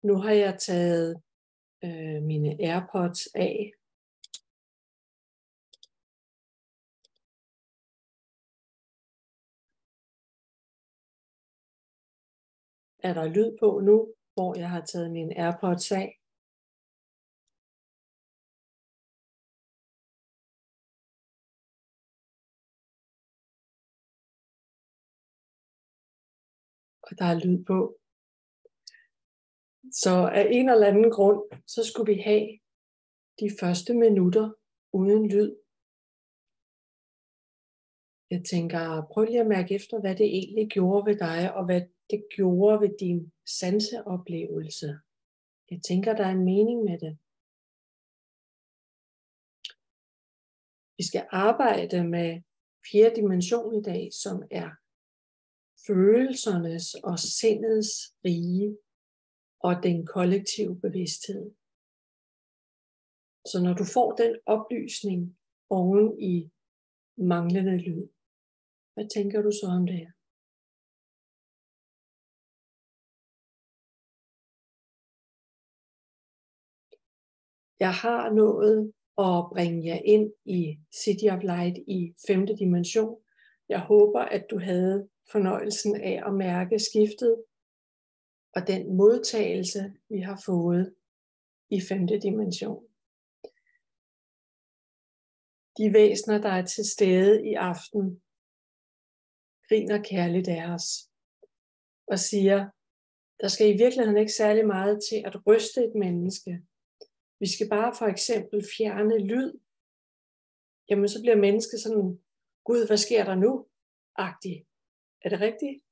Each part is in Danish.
Nu har jeg taget mine AirPods af. Er der lyd på nu, hvor jeg har taget mine AirPods af? Og der er lyd på. Så af en eller anden grund, så skulle vi have de første minutter uden lyd. Jeg tænker, prøv lige at mærke efter, hvad det egentlig gjorde ved dig, og hvad det gjorde ved din sanseoplevelse. Jeg tænker, der er en mening med det. Vi skal arbejde med 4. dimension i dag, som er følelsernes og sindets rige og den kollektive bevidsthed. Så når du får den oplysning oven i manglende lyd, hvad tænker du så om det? Jeg har nået at bringe jer ind i City of Light i 5. dimension. Jeg håber, at du havde fornøjelsen af at mærke skiftet og den modtagelse, vi har fået i 5. dimension. De væsener, der er til stede i aften, griner kærligt af os og siger, der skal i virkeligheden ikke særlig meget til at ryste et menneske. Vi skal bare for eksempel fjerne lyd. Jamen så bliver mennesket sådan, Gud, hvad sker der nu? Agtigt. Er det rigtigt?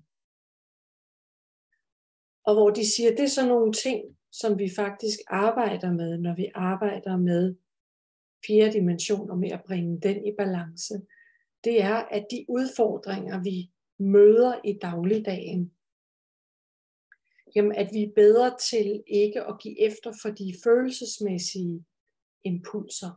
Og hvor de siger, det er sådan nogle ting, som vi faktisk arbejder med, når vi arbejder med 4. dimension og med at bringe den i balance. Det er, at de udfordringer, vi møder i dagligdagen, jamen at vi er bedre til ikke at give efter for de følelsesmæssige impulser.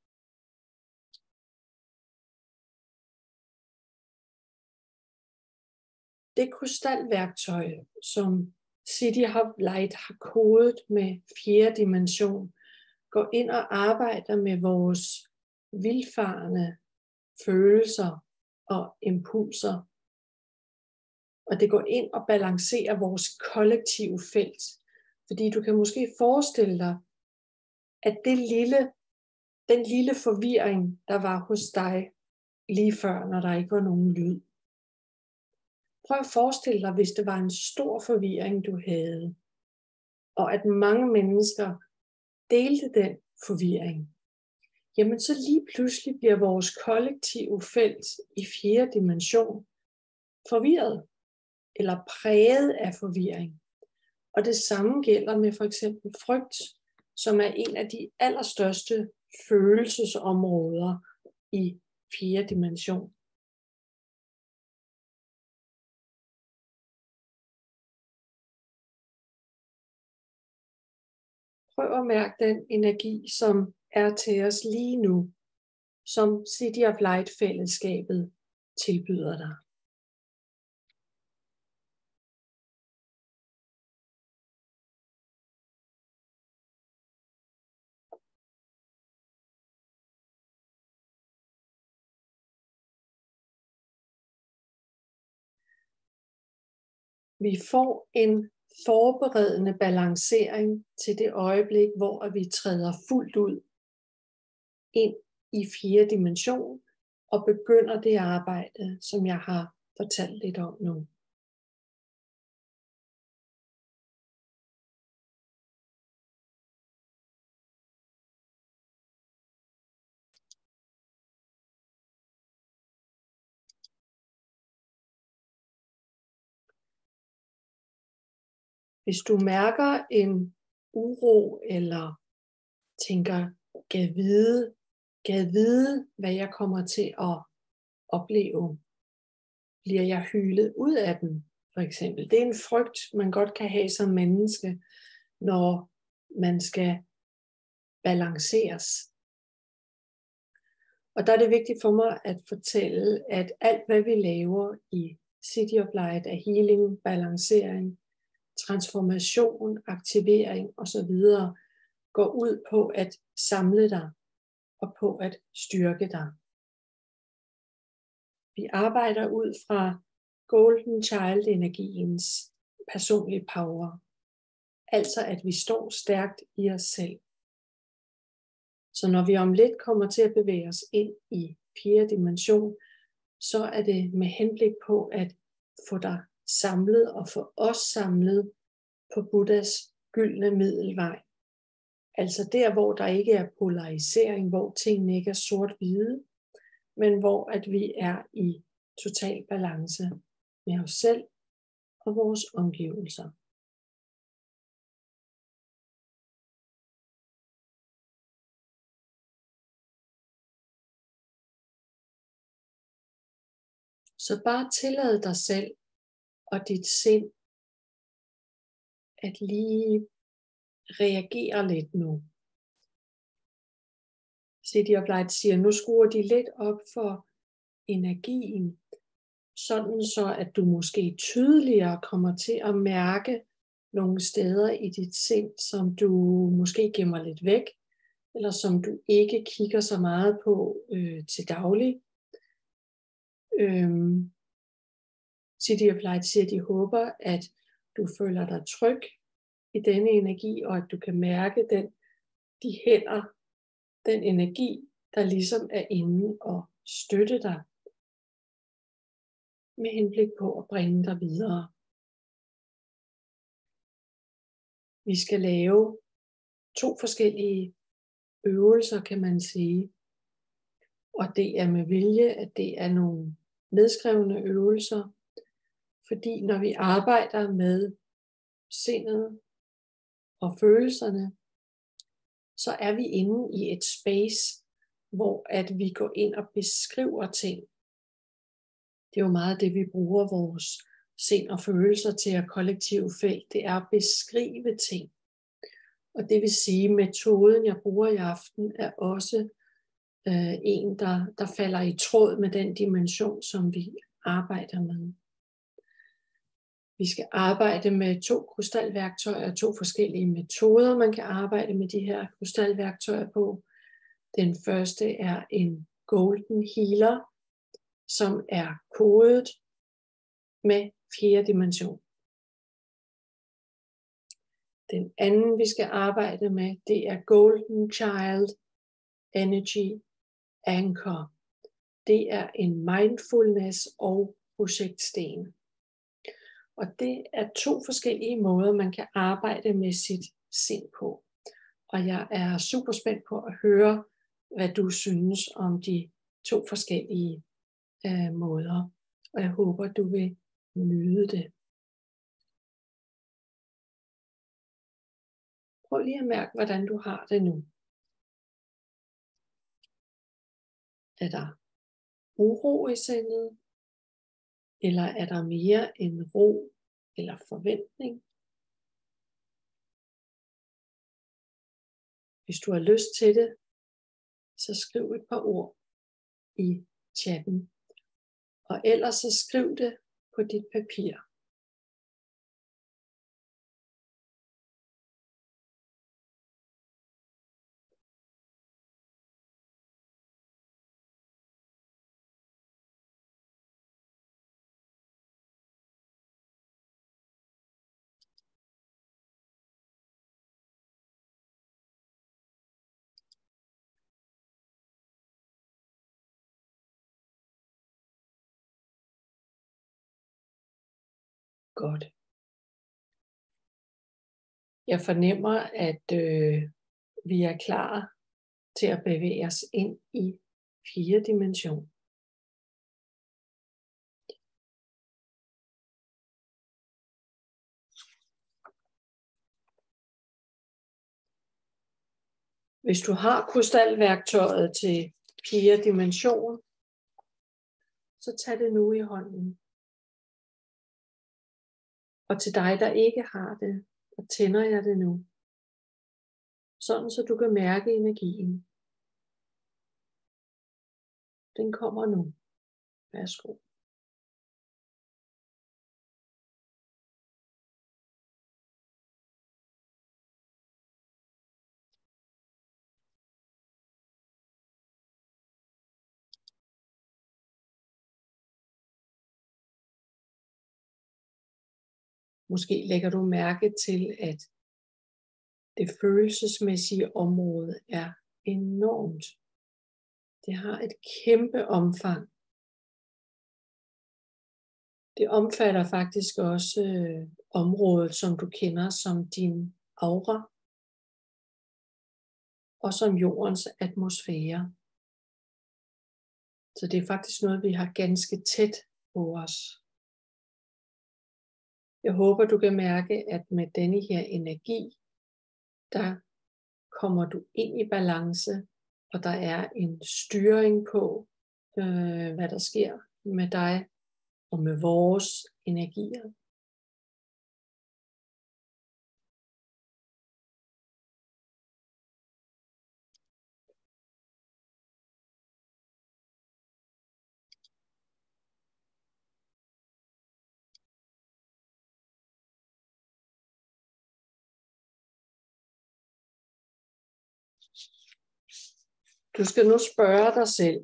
Det krystalværktøj, som City of Light har kodet med 4. dimension, går ind og arbejder med vores vildfarne følelser og impulser. Og det går ind og balancerer vores kollektive felt. Fordi du kan måske forestille dig, at den lille forvirring, der var hos dig lige før, når der ikke var nogen lyd. Prøv at forestille dig, hvis det var en stor forvirring, du havde, og at mange mennesker delte den forvirring. Jamen så lige pludselig bliver vores kollektive felt i 4. dimension forvirret, eller præget af forvirring. Og det samme gælder med for eksempel frygt, som er en af de allerstørste følelsesområder i 4. dimension. Prøv at mærke den energi, som er til os lige nu, som City of Light fællesskabet tilbyder dig. Vi får en forberedende balancering til det øjeblik, hvor vi træder fuldt ud ind i 4. dimension og begynder det arbejde, som jeg har fortalt lidt om nu. Hvis du mærker en uro eller tænker, gad vide, hvad jeg kommer til at opleve, bliver jeg hylet ud af den, for eksempel. Det er en frygt, man godt kan have som menneske, når man skal balanceres. Og der er det vigtigt for mig at fortælle, at alt hvad vi laver i City of Light er healing, balancering, transformation, aktivering osv. går ud på at samle dig og på at styrke dig. Vi arbejder ud fra Golden Child energiens personlige power. Altså at vi står stærkt i os selv. Så når vi om lidt kommer til at bevæge os ind i 4. dimension, så er det med henblik på at få dig samlet og få os samlet på Buddhas gyldne middelvej. Altså der, hvor der ikke er polarisering, hvor tingene ikke er sort-hvide, men hvor at vi er i total balance med os selv og vores omgivelser. Så bare tillad dig selv og dit sind at lige reagere lidt nu. City of Light siger, nu skruer de lidt op for energien, sådan så at du måske tydeligere kommer til at mærke nogle steder i dit sind, som du måske gemmer lidt væk, eller som du ikke kigger så meget på til daglig. City of Light siger, at de håber, at du føler dig tryg i denne energi, og at du kan mærke de hænder, den energi, der ligesom er inde og støtte dig, med henblik på at bringe dig videre. Vi skal lave 2 forskellige øvelser, kan man sige. Og det er med vilje, at det er nogle nedskrevne øvelser. Fordi når vi arbejder med sindet og følelserne, så er vi inde i et space, hvor at vi går ind og beskriver ting. Det er jo meget det, vi bruger vores sind og følelser til at kollektive felt. Det er at beskrive ting. Og det vil sige, at metoden, jeg bruger i aften, er også en, der falder i tråd med den dimension, som vi arbejder med. Vi skal arbejde med 2 krystalværktøjer, 2 forskellige metoder, man kan arbejde med de her krystalværktøjer på. Den første er en Golden Healer, som er kodet med 4. dimension. Den anden, vi skal arbejde med, det er Golden Child Energy Anchor. Det er en mindfulness og projektsten. Og det er 2 forskellige måder, man kan arbejde med sit sind på. Og jeg er super spændt på at høre, hvad du synes om de 2 forskellige måder. Og jeg håber, du vil nyde det. Prøv lige at mærke, hvordan du har det nu. Er der uro i sindet? Eller er der mere en ro eller forventning? Hvis du har lyst til det, så skriv et par ord i chatten. Og ellers så skriv det på dit papir. Godt. Jeg fornemmer, at vi er klar til at bevæge os ind i 4. dimension. Hvis du har krystalværktøjet til 4. dimension, så tag det nu i hånden. Og til dig, der ikke har det, så tænder jeg det nu. Sådan, så du kan mærke energien. Den kommer nu. Værsgo. Måske lægger du mærke til, at det følelsesmæssige område er enormt. Det har et kæmpe omfang. Det omfatter faktisk også området, som du kender som din aura, og som jordens atmosfære. Så det er faktisk noget, vi har ganske tæt på os. Jeg håber, du kan mærke, at med denne her energi, der kommer du ind i balance, og der er en styring på, hvad der sker med dig og med vores energier. Du skal nu spørge dig selv,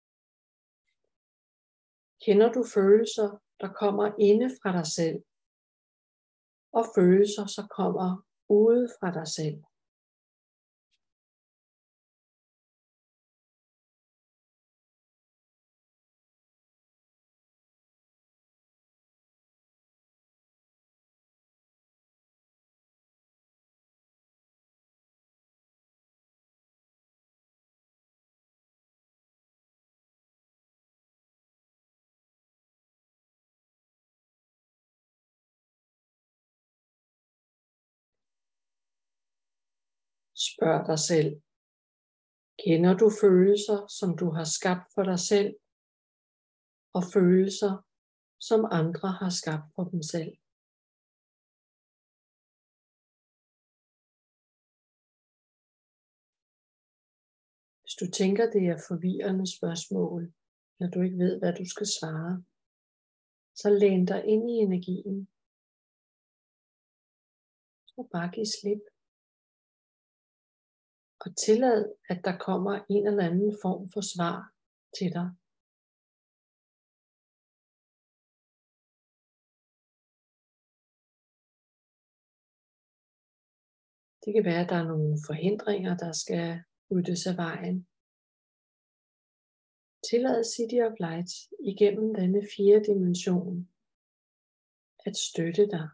kender du følelser, der kommer inde fra dig selv, og følelser, som kommer ude fra dig selv? Spørg dig selv, kender du følelser, som du har skabt for dig selv, og følelser, som andre har skabt for dem selv? Hvis du tænker, det er forvirrende spørgsmål, når du ikke ved, hvad du skal svare, så læn dig ind i energien, og bare giv slip. Og tillad, at der kommer en eller anden form for svar til dig. Det kan være, at der er nogle forhindringer, der skal ryddes af vejen. Tillad City of Light igennem denne 4. dimension at støtte dig.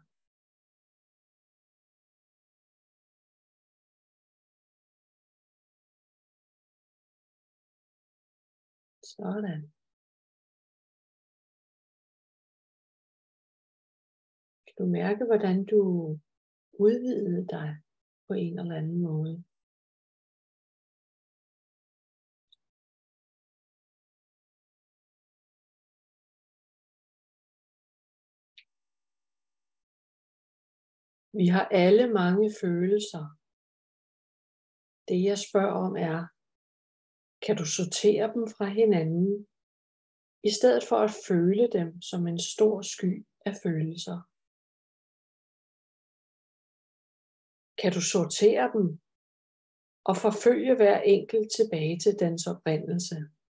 Sådan. Kan du mærke, hvordan du udvidede dig på en eller anden måde? Vi har alle mange følelser. Det jeg spørger om er, kan du sortere dem fra hinanden, i stedet for at føle dem som en stor sky af følelser? Kan du sortere dem og forfølge hver enkelt tilbage til dens oprindelse?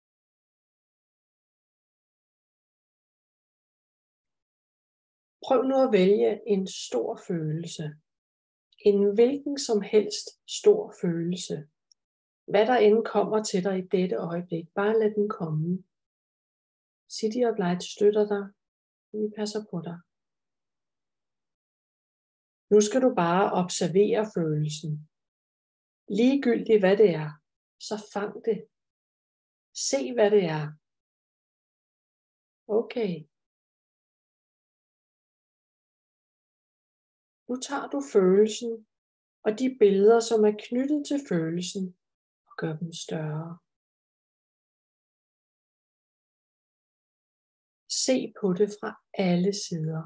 Prøv nu at vælge en stor følelse. En hvilken som helst stor følelse. Hvad der end kommer til dig i dette øjeblik, bare lad den komme. City of Light støtter dig. Vi passer på dig. Nu skal du bare observere følelsen. Ligegyldigt hvad det er, så fang det. Se hvad det er. Okay. Nu tager du følelsen og de billeder, som er knyttet til følelsen, og gør dem større. Se på det fra alle sider.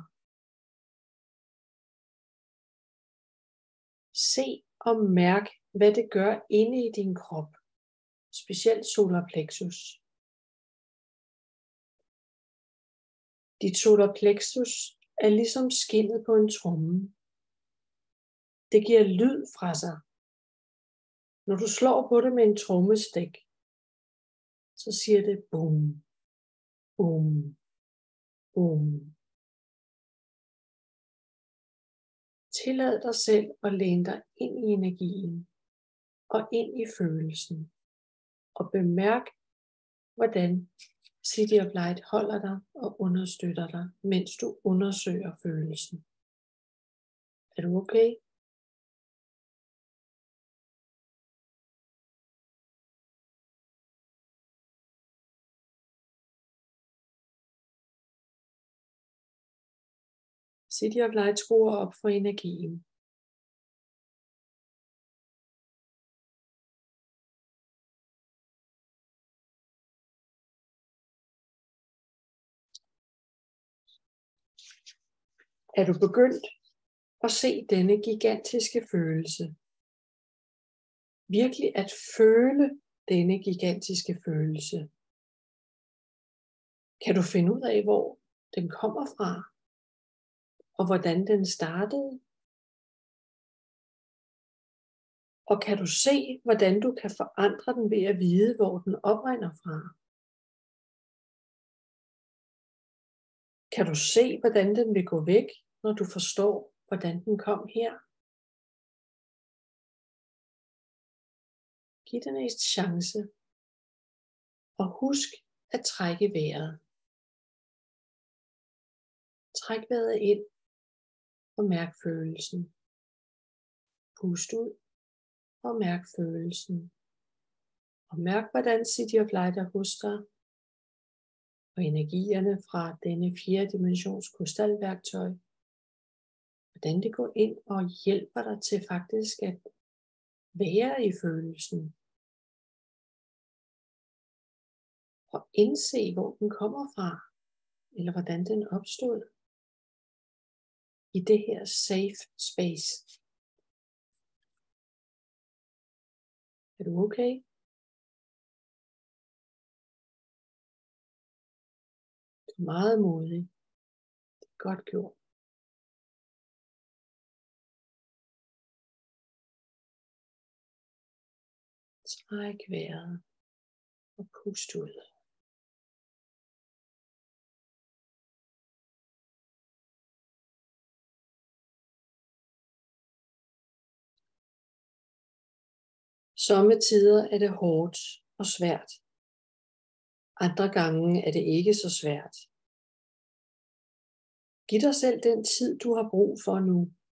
Se og mærk, hvad det gør inde i din krop, specielt solar plexus. Dit solar plexus er ligesom skindet på en tromme. Det giver lyd fra sig. Når du slår på det med en trommestik, så siger det boom, boom, boom. Tillad dig selv at læne dig ind i energien og ind i følelsen. Og bemærk, hvordan City of Light holder dig og understøtter dig, mens du undersøger følelsen. Er du okay? City of Light skruer op for energien. Er du begyndt at se denne gigantiske følelse? Virkelig at føle denne gigantiske følelse. Kan du finde ud af, hvor den kommer fra? Og hvordan den startede? Og kan du se, hvordan du kan forandre den ved at vide, hvor den oprinder fra? Kan du se, hvordan den vil gå væk, når du forstår, hvordan den kom her? Giv den en chance. Og husk at trække vejret. Træk vejret ind og mærk følelsen. Pust ud og mærk følelsen. Og mærk, hvordan City of Light er hos dig. Og energierne fra denne 4. dimensions krystalværktøj. Hvordan det går ind og hjælper dig til faktisk at være i følelsen. Og indse, hvor den kommer fra. Eller hvordan den opstod. I det her safe space. Er du okay? Du er meget modig. Det er godt gjort. Træk vejret og pust ud. Sommetider er det hårdt og svært. Andre gange er det ikke så svært. Giv dig selv den tid, du har brug for nu.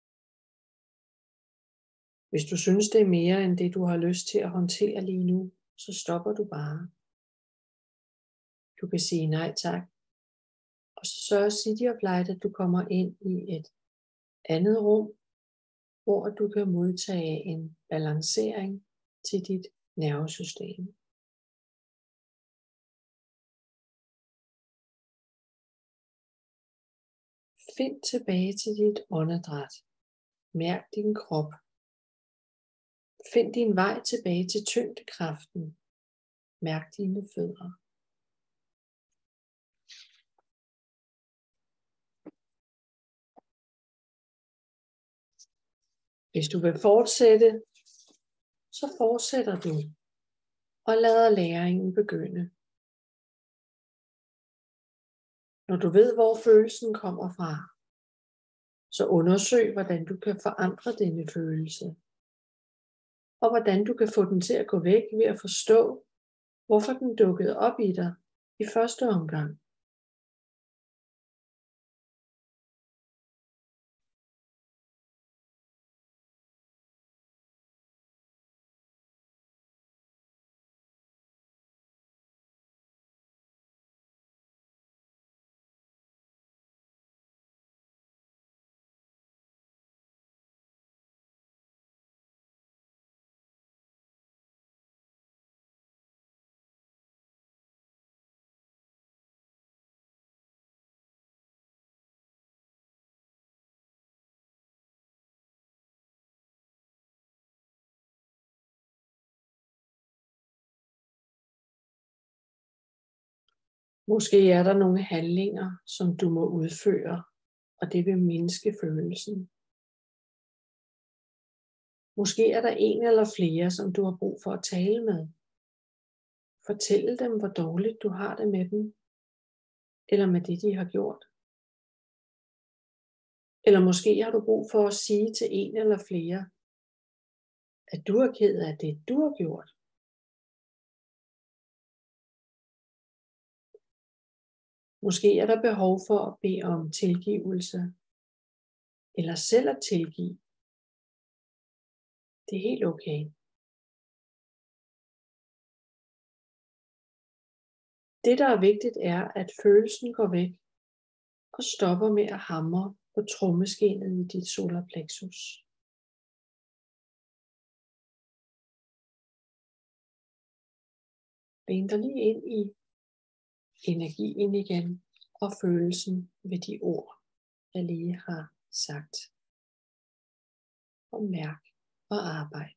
Hvis du synes, det er mere end det, du har lyst til at håndtere lige nu, så stopper du bare. Du kan sige nej tak. Og så sørger City of Light, at du kommer ind i et andet rum, hvor du kan modtage en balancering til dit nervesystem. Find tilbage til dit åndedræt. Mærk din krop. Find din vej tilbage til tyngdekraften. Mærk dine fødder. Hvis du vil fortsætte, så fortsætter du og lader læringen begynde. Når du ved, hvor følelsen kommer fra, så undersøg, hvordan du kan forandre denne følelse. Og hvordan du kan få den til at gå væk ved at forstå, hvorfor den dukkede op i dig i første omgang. Måske er der nogle handlinger, som du må udføre, og det vil mindske følelsen. Måske er der en eller flere, som du har brug for at tale med. Fortæl dem, hvor dårligt du har det med dem, eller med det, de har gjort. Eller måske har du brug for at sige til en eller flere, at du er ked af det, du har gjort. Måske er der behov for at bede om tilgivelse, eller selv at tilgive. Det er helt okay. Det, der er vigtigt, er, at følelsen går væk og stopper med at hamre på trommeskinnet i dit solarplexus. Læn dig lige ind i energien igen og følelsen ved de ord, jeg lige har sagt. Og mærk og arbejde.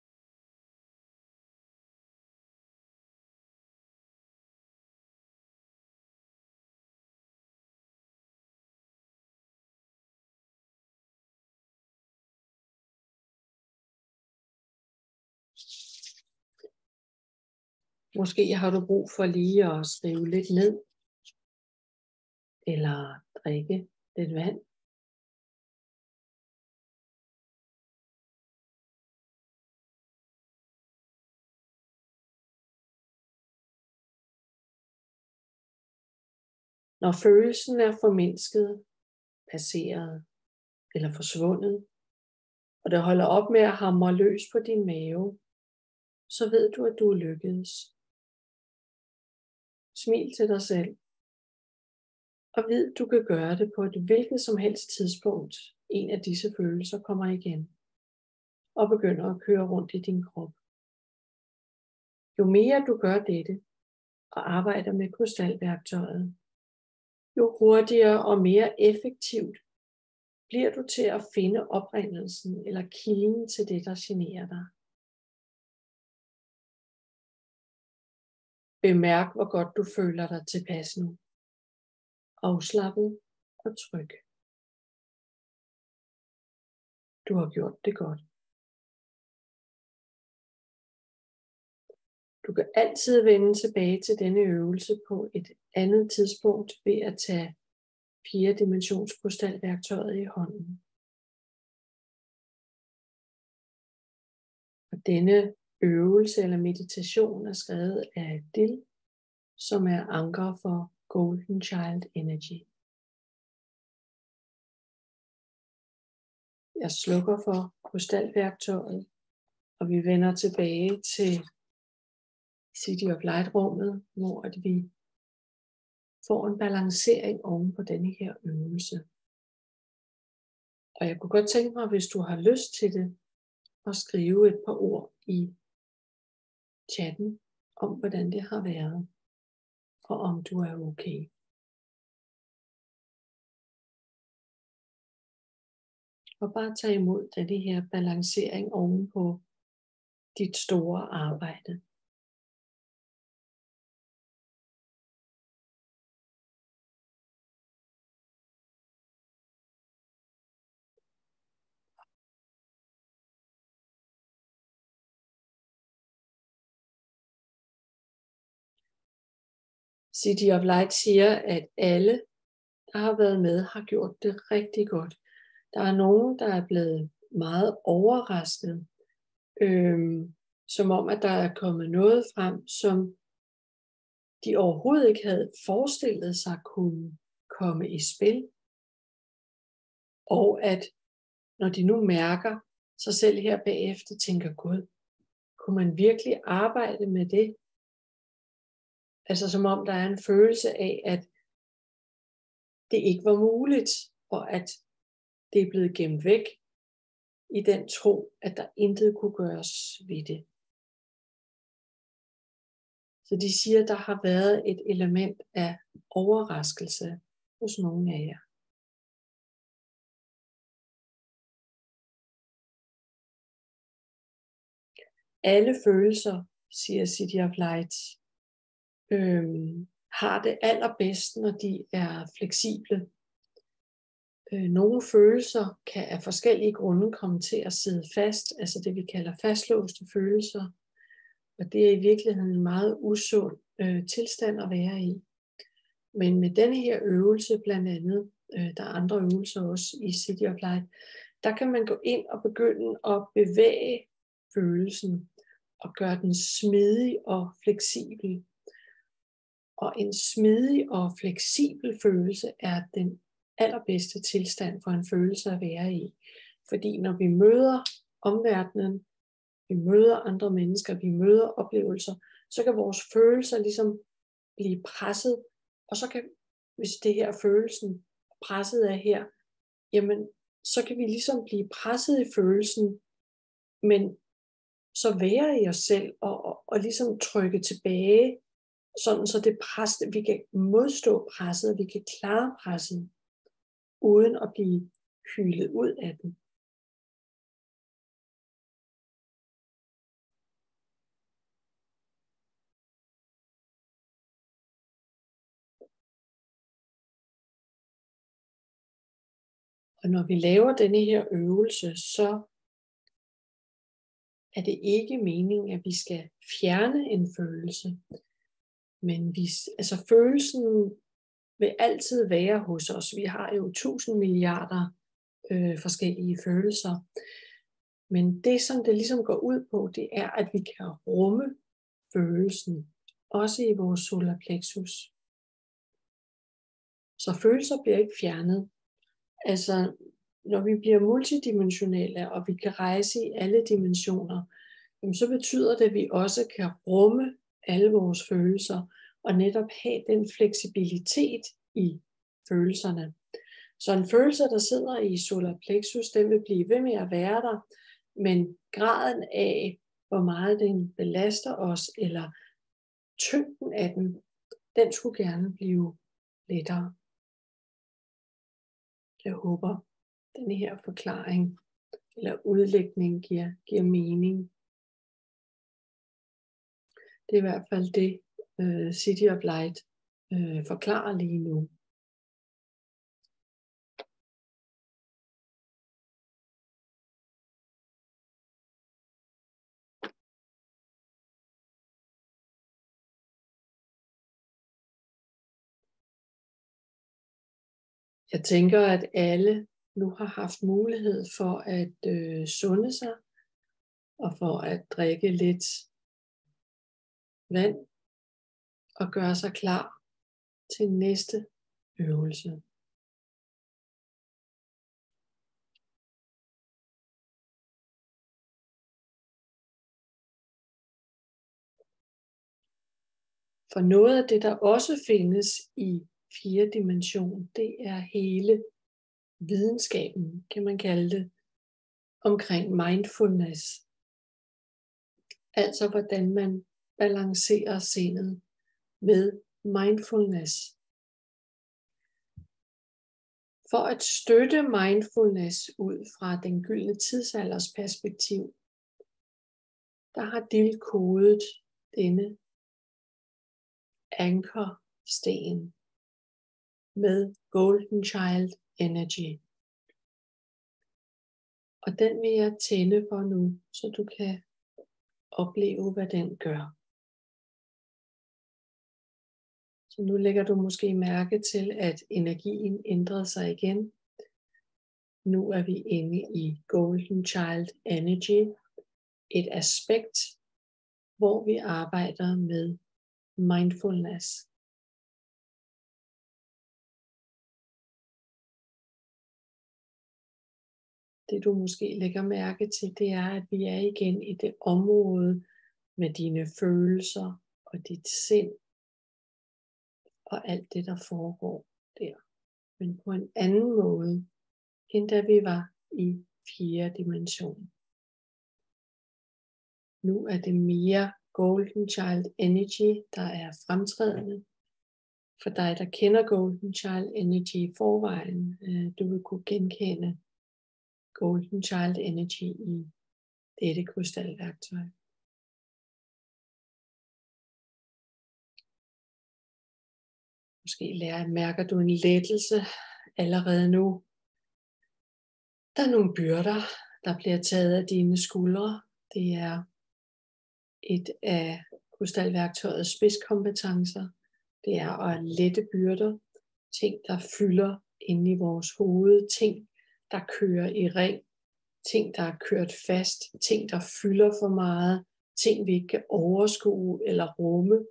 Måske har du brug for lige at skrive lidt ned, eller drikke lidt vand. Når følelsen er formindsket, passeret eller forsvundet, og det holder op med at hamre løs på din mave, så ved du, at du er lykkedes. Smil til dig selv, og vid, du kan gøre det på et hvilket som helst tidspunkt. En af disse følelser kommer igen, og begynder at køre rundt i din krop. Jo mere du gør dette, og arbejder med krystalværktøjet, jo hurtigere og mere effektivt bliver du til at finde oprindelsen eller kilden til det, der generer dig. Bemærk, hvor godt du føler dig tilpas nu. Afslappet og tryg. Du har gjort det godt. Du kan altid vende tilbage til denne øvelse på et andet tidspunkt ved at tage 4-dimensions krystalværktøjet i hånden. Og denne øvelse eller meditation er skrevet af Dil, som er anker for Golden Child Energy. Jeg slukker for krystalværktøjet, og vi vender tilbage til City of Light-rummet, hvor vi får en balancering oven på denne her øvelse. Og jeg kunne godt tænke mig, hvis du har lyst til det, at skrive et par ord i chatten om, hvordan det har været, og om du er okay. Og bare tage imod denne her balancering oven på dit store arbejde. City of Light siger, at alle, der har været med, har gjort det rigtig godt. Der er nogen, der er blevet meget overrasket, som om, at der er kommet noget frem, som de overhovedet ikke havde forestillet sig kunne komme i spil. Og at når de nu mærker sig selv her bagefter, tænker Gud, kunne man virkelig arbejde med det? Altså som om der er en følelse af, at det ikke var muligt, og at det er blevet gemt væk i den tro, at der intet kunne gøres ved det. Så de siger, at der har været et element af overraskelse hos nogle af jer. Alle følelser, siger City of Light, har det allerbedst, når de er fleksible. Nogle følelser kan af forskellige grunde komme til at sidde fast, altså det vi kalder fastlåste følelser. Og det er i virkeligheden en meget usund tilstand at være i. Men med denne her øvelse blandt andet, Der er andre øvelser også i City of Light. Der kan man gå ind og begynde at bevæge følelsen og gøre den smidig og fleksibel. Og en smidig og fleksibel følelse er den allerbedste tilstand for en følelse at være i. Fordi når vi møder omverdenen, vi møder andre mennesker, vi møder oplevelser, så kan vores følelser ligesom blive presset. Og så kan, hvis det her følelsen presset er her, jamen så kan vi ligesom blive presset i følelsen, men så være i os selv og ligesom trykke tilbage, sådan så det pres, vi kan modstå presset, og vi kan klare presset, uden at blive hylet ud af den. Og når vi laver denne her øvelse, så er det ikke meningen, at vi skal fjerne en følelse. Men følelsen vil altid være hos os. Vi har jo 1000 milliarder forskellige følelser. Men det, som det ligesom går ud på, det er, at vi kan rumme følelsen, også i vores solar plexus. Så følelser bliver ikke fjernet. Altså, når vi bliver multidimensionelle, og vi kan rejse i alle dimensioner, så betyder det, at vi også kan rumme alle vores følelser, og netop have den fleksibilitet i følelserne. Så en følelse, der sidder i solar plexus, den vil blive ved med at være der, men graden af, hvor meget den belaster os, eller tyngden af den skulle gerne blive lettere. Jeg håber, denne her forklaring eller udlægning giver mening. Det er i hvert fald det, City of Light forklarer lige nu. Jeg tænker, at alle nu har haft mulighed for at sunde sig, og for at drikke lidt vand, og gøre sig klar til næste øvelse. For noget af det, der også findes i 4. dimension, det er hele videnskaben, kan man kalde det, omkring mindfulness. Altså hvordan man balancerer sindet med mindfulness. For at støtte mindfulness ud fra den gyldne tidsalders perspektiv, der har Dill kodet denne ankersten med Golden Child Energy. Og den vil jeg tænde for nu, så du kan opleve, hvad den gør. Så nu lægger du måske mærke til, at energien ændrede sig igen. Nu er vi inde i Golden Child Energy, et aspekt, hvor vi arbejder med mindfulness. Det du måske lægger mærke til, det er, at vi er igen i det område med dine følelser og dit sind og alt det, der foregår der. Men på en anden måde, end da vi var i 4. dimension. Nu er det mere Golden Child Energy, der er fremtrædende. For dig, der kender Golden Child Energy i forvejen, du vil kunne genkende Golden Child Energy i dette krystalværktøj. Måske mærker du en lettelse allerede nu. Der er nogle byrder, der bliver taget af dine skuldre. Det er et af krystalværktøjets spidskompetencer. Det er at lette byrder, ting der fylder inde i vores hoved, ting, der kører i ring, ting, der er kørt fast, ting, der fylder for meget, ting, vi ikke kan overskue eller rumme.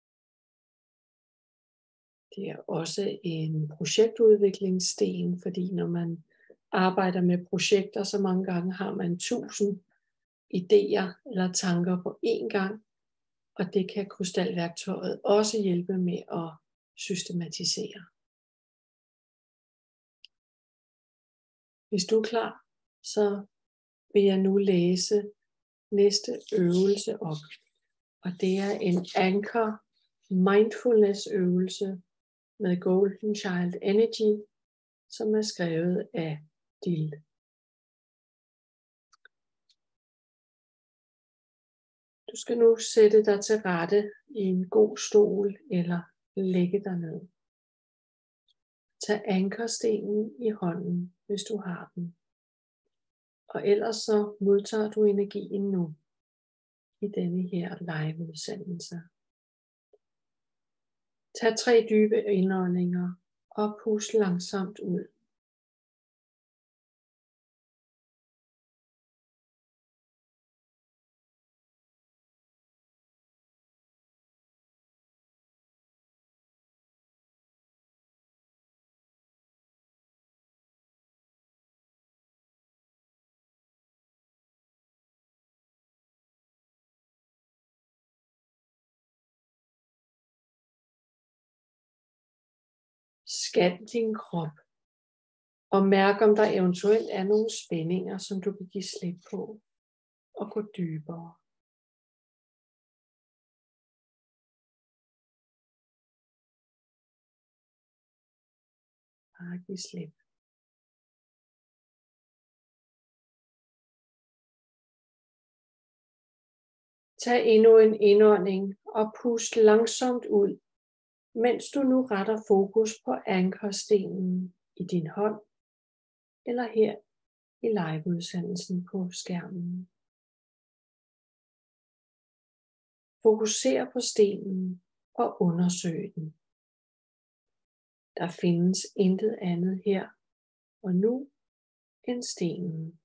Det er også en projektudviklingssten, fordi når man arbejder med projekter, så mange gange har man 1000 idéer eller tanker på én gang, og det kan krystalværktøjet også hjælpe med at systematisere. Hvis du er klar, så vil jeg nu læse næste øvelse op. Og det er en anchor mindfulness øvelse med Golden Child Energy, som er skrevet af Dill. Du skal nu sætte dig til rette i en god stol eller lægge dig ned. Tag ankerstenen i hånden, hvis du har den. Og ellers så modtager du energien nu i denne her live-udsendelse. Tag 3 dybe indåndinger og pust langsomt ud. Scan din krop og mærk, om der eventuelt er nogle spændinger, som du kan give slip på og gå dybere. Bare giv slip. Tag endnu en indånding og pust langsomt ud, mens du nu retter fokus på ankerstenen i din hånd, eller her i liveudsendelsen på skærmen. Fokuser på stenen og undersøg den. Der findes intet andet her og nu end stenen.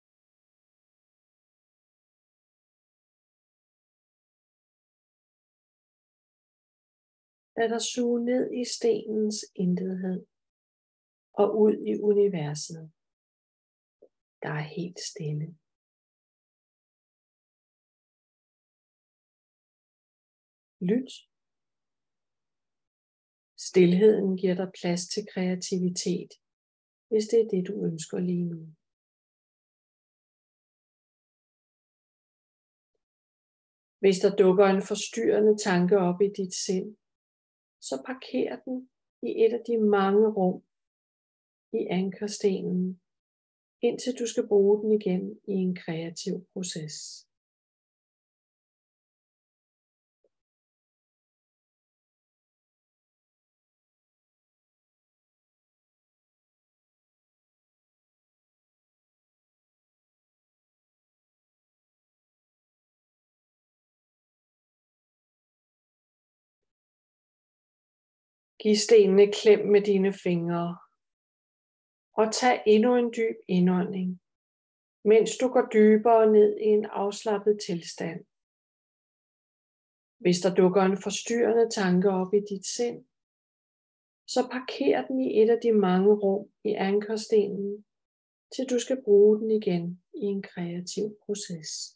Lad dig suge ned i stenens intethed og ud i universet. Der er helt stille. Lyt. Stilheden giver dig plads til kreativitet, hvis det er det, du ønsker lige nu. Hvis der dukker en forstyrrende tanke op i dit sind, så parker den i et af de mange rum i ankerstenen, indtil du skal bruge den igen i en kreativ proces. Giv stenene klem med dine fingre og tag endnu en dyb indånding, mens du går dybere ned i en afslappet tilstand. Hvis der dukker en forstyrrende tanke op i dit sind, så parker den i et af de mange rum i ankerstenen, til du skal bruge den igen i en kreativ proces.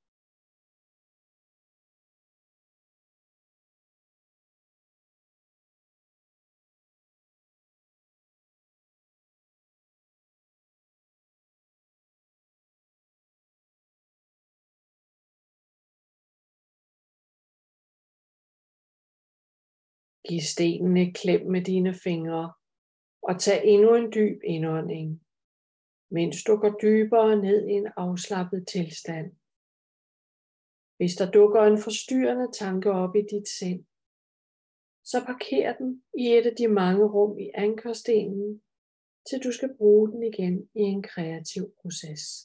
Giv stenen et klem med dine fingre og tag endnu en dyb indånding, mens du går dybere ned i en afslappet tilstand. Hvis der dukker en forstyrrende tanke op i dit sind, så parker den i et af de mange rum i ankerstenen, til du skal bruge den igen i en kreativ proces.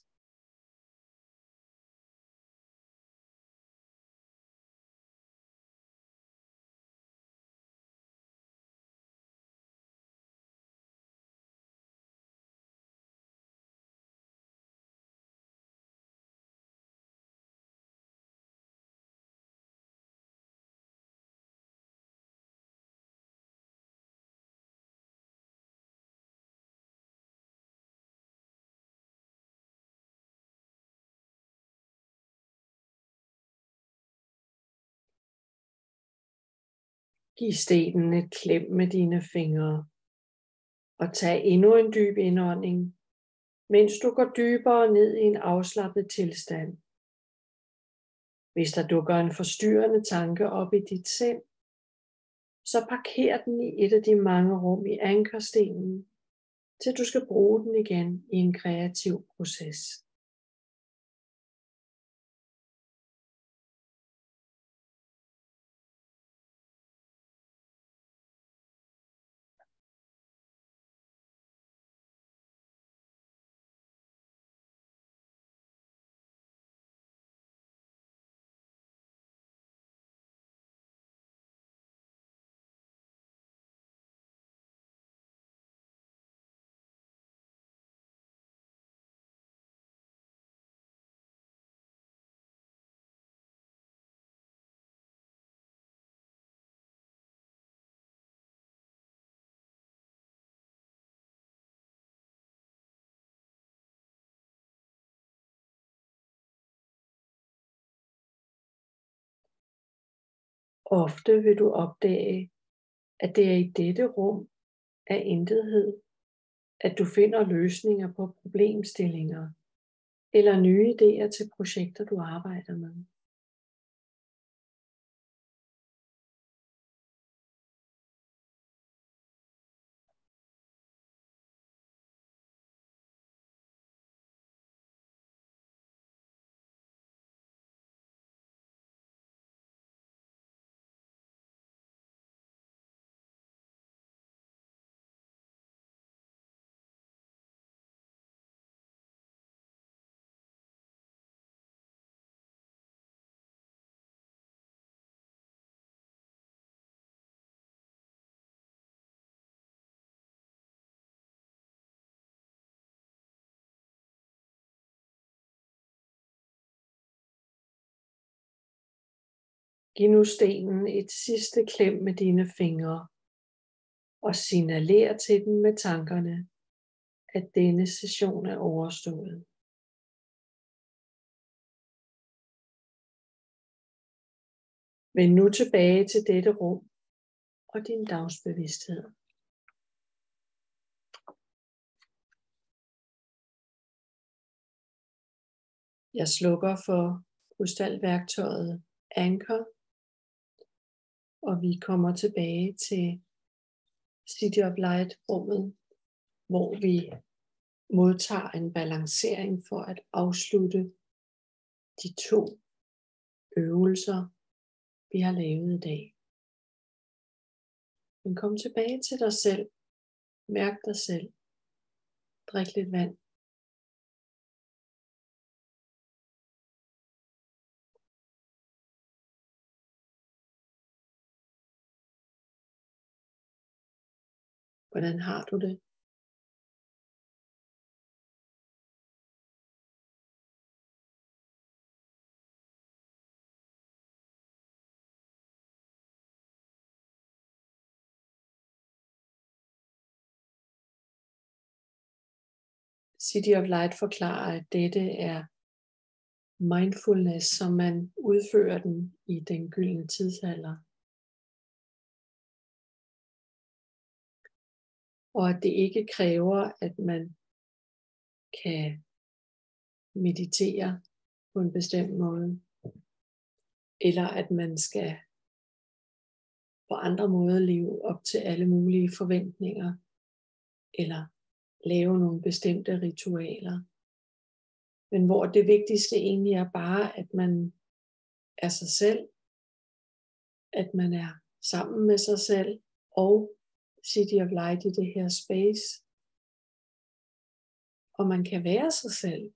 Giv stenen et klem med dine fingre. Og tag endnu en dyb indånding, mens du går dybere ned i en afslappet tilstand. Hvis der dukker en forstyrrende tanke op i dit sind, så parker den i et af de mange rum i ankerstenen, til du skal bruge den igen i en kreativ proces. Ofte vil du opdage, at det er i dette rum af intethed, at du finder løsninger på problemstillinger eller nye idéer til projekter, du arbejder med. Giv nu stenen et sidste klem med dine fingre, og signaler til den med tankerne, at denne session er overstået. Vend nu tilbage til dette rum og din dagsbevidsthed. Jeg slukker for krystalværktøjet Anker, og vi kommer tilbage til City of Light rummet, hvor vi modtager en balancering for at afslutte de 2 øvelser, vi har lavet i dag. Men kom tilbage til dig selv. Mærk dig selv. Drik lidt vand. Hvordan har du det? City of Light forklarer, at dette er mindfulness, som man udfører den i den gyldne tidsalder. Og at det ikke kræver, at man kan meditere på en bestemt måde, eller at man skal på andre måder leve op til alle mulige forventninger, eller lave nogle bestemte ritualer. Men hvor det vigtigste egentlig er bare, at man er sig selv, at man er sammen med sig selv, og City of Light i det her space, og man kan være sig selv.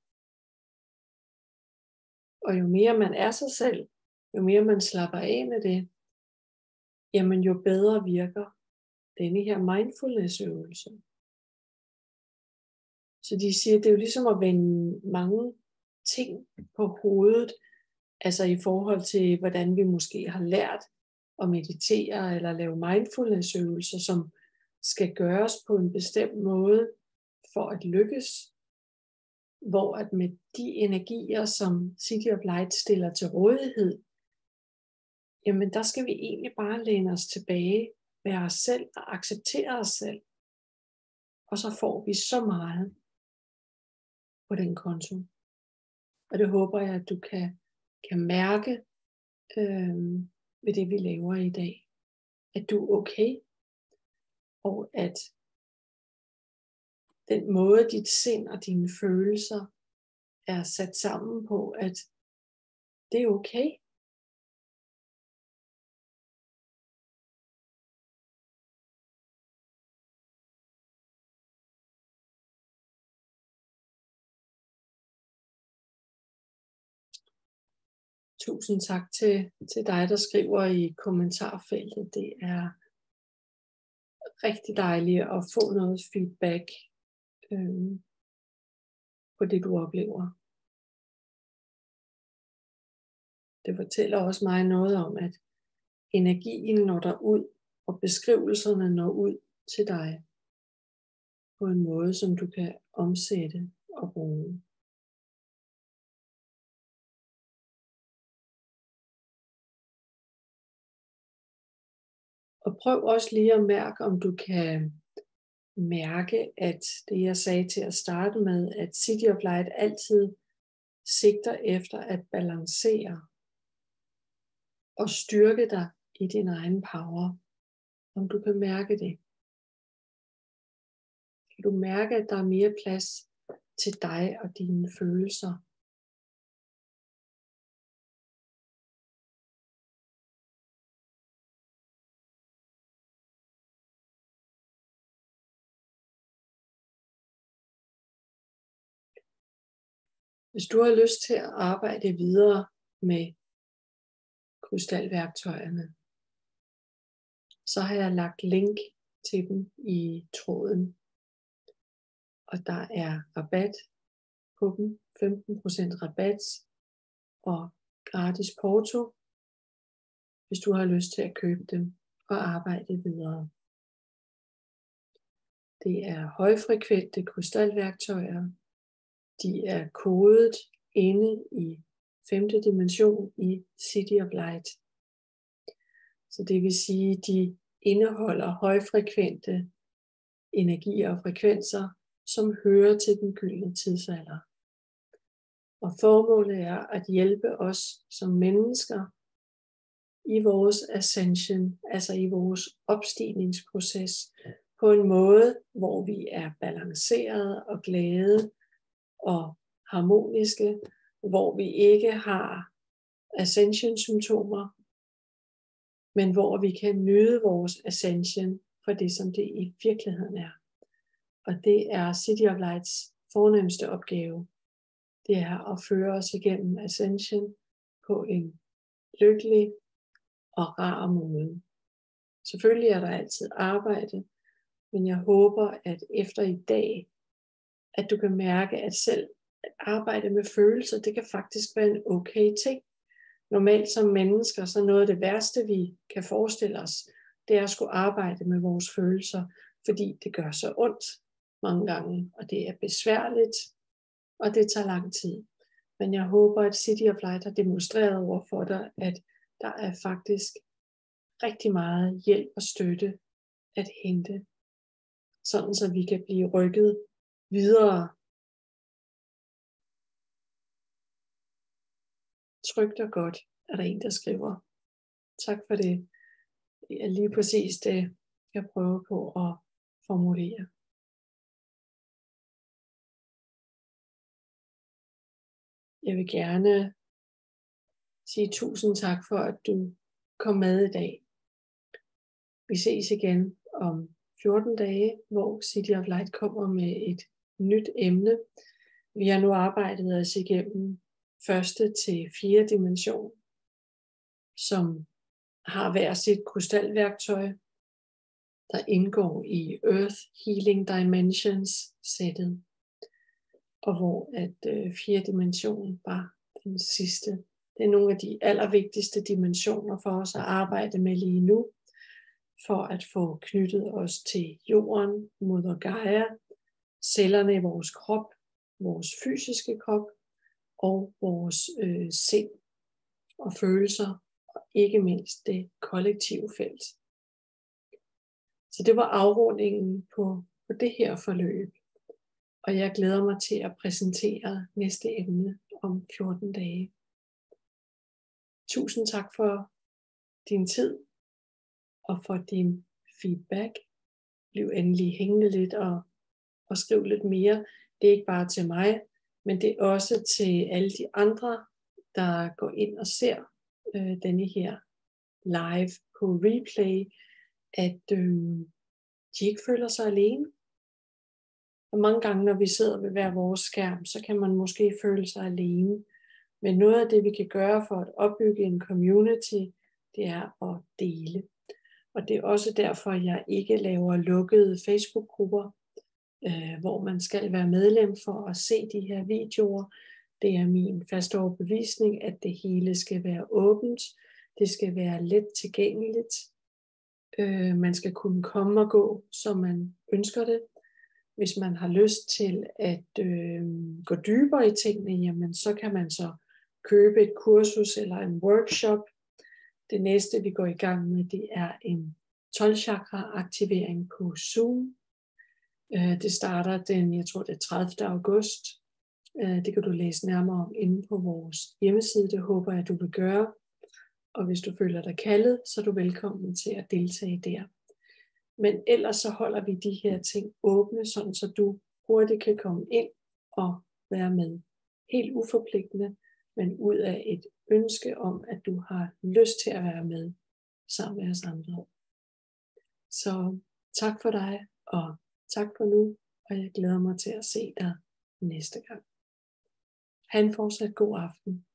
Og jo mere man er sig selv, jo mere man slapper af med det, jamen jo bedre virker denne her mindfulness øvelse. Så de siger, det er jo ligesom at vende mange ting på hovedet, altså i forhold til, hvordan vi måske har lært at meditere eller lave mindfulness øvelser, som skal gøres på en bestemt måde for at lykkes. Hvor at med de energier, som City of Light stiller til rådighed, jamen der skal vi egentlig bare læne os tilbage, være os selv og acceptere os selv. Og så får vi så meget på den konto. Og det håber jeg, at du kan mærke ved det, vi laver i dag. At du er okay. Og at den måde, dit sind og dine følelser er sat sammen på, at det er okay. Tusind tak til dig, der skriver i kommentarfeltet. Det er rigtig dejligt at få noget feedback på det, du oplever. Det fortæller også mig noget om, at energien når der ud, og beskrivelserne når ud til dig på en måde, som du kan omsætte og bruge. Og prøv også lige at mærke, om du kan mærke, at det jeg sagde til at starte med, at City of Light altid sigter efter at balancere og styrke dig i din egen power. Om du kan mærke det. Kan du mærke, at der er mere plads til dig og dine følelser? Hvis du har lyst til at arbejde videre med krystalværktøjerne, så har jeg lagt link til dem i tråden. Og der er rabat på dem, 15% rabat og gratis porto, hvis du har lyst til at købe dem og arbejde videre. Det er højfrekvente krystalværktøjer. De er kodet inde i 5. dimension i City of Light. Så det vil sige, at de indeholder højfrekvente energier og frekvenser, som hører til den gyldne tidsalder. Og formålet er at hjælpe os som mennesker i vores ascension, altså i vores opstigningsproces, på en måde, hvor vi er balancerede og glade og harmoniske, hvor vi ikke har ascension-symptomer, men hvor vi kan nyde vores ascension for det, som det i virkeligheden er. Og det er City of Lights fornemmeste opgave. Det er at føre os igennem ascension på en lykkelig og rar måde. Selvfølgelig er der altid arbejde, men jeg håber, at efter i dag, at du kan mærke, at selv at arbejde med følelser, det kan faktisk være en okay ting. Normalt som mennesker, så noget af det værste, vi kan forestille os, det er at skulle arbejde med vores følelser, fordi det gør så ondt mange gange, og det er besværligt, og det tager lang tid. Men jeg håber, at City of Light har demonstreret over for dig, at der er faktisk rigtig meget hjælp og støtte at hente, sådan så vi kan blive rykket videre. Trygt og godt, er der en, der skriver. Tak for det. Det er lige præcis det, jeg prøver på at formulere. Jeg vil gerne sige tusind tak for, at du kom med i dag. Vi ses igen om 14 dage, hvor City of Light kommer med et nyt emne. Vi har nu arbejdet os igennem 1. til 4. dimension, som har hver sit krystalværktøj, der indgår i Earth Healing Dimensions sættet, og hvor at 4. dimension var den sidste. Det er nogle af de allervigtigste dimensioner for os at arbejde med lige nu, for at få knyttet os til jorden, Moder Gaia, cellerne i vores krop, vores fysiske krop og vores sind og følelser og ikke mindst det kollektive felt. Så det var afrundingen på det her forløb. Og jeg glæder mig til at præsentere næste emne om 14 dage. Tusind tak for din tid og for din feedback. Bliv endelig hængende lidt og skriv lidt mere. Det er ikke bare til mig, men det er også til alle de andre, der går ind og ser denne her live på replay, at de ikke føler sig alene. Og mange gange, når vi sidder ved hver vores skærm, så kan man måske føle sig alene. Men noget af det, vi kan gøre for at opbygge en community, det er at dele. Og det er også derfor, jeg ikke laver lukkede Facebook-grupper, hvor man skal være medlem for at se de her videoer. Det er min faste overbevisning, at det hele skal være åbent. Det skal være let tilgængeligt. Man skal kunne komme og gå, som man ønsker det. Hvis man har lyst til at gå dybere i tingene, jamen så kan man så købe et kursus eller en workshop. Det næste, vi går i gang med, det er en 12-chakra-aktivering på Zoom. Det starter jeg tror det er 30. august. Det kan du læse nærmere om inde på vores hjemmeside. Det håber jeg, du vil gøre. Og hvis du føler dig kaldet, så er du velkommen til at deltage der. Men ellers så holder vi de her ting åbne, sådan så du hurtigt kan komme ind og være med. Helt uforpligtende, men ud af et ønske om, at du har lyst til at være med sammen med os andre. Så tak for dig, og tak for nu, og jeg glæder mig til at se dig næste gang. Ha' en fortsat god aften.